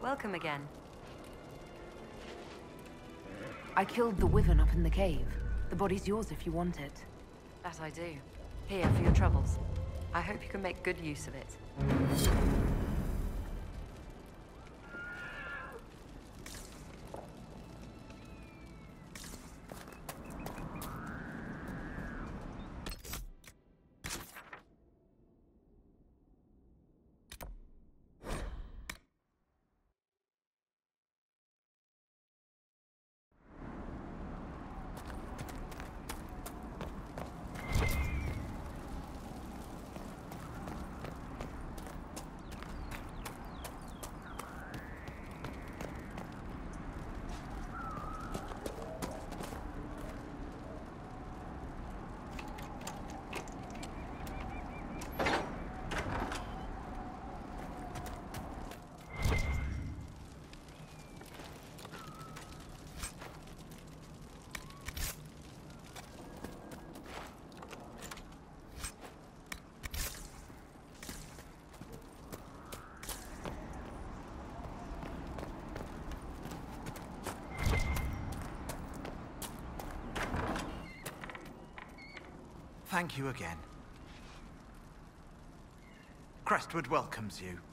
Welcome again. I killed the wyvern up in the cave. The body's yours if you want it. That I do. Here, for your troubles. I hope you can make good use of it. Thank you again. Crestwood welcomes you.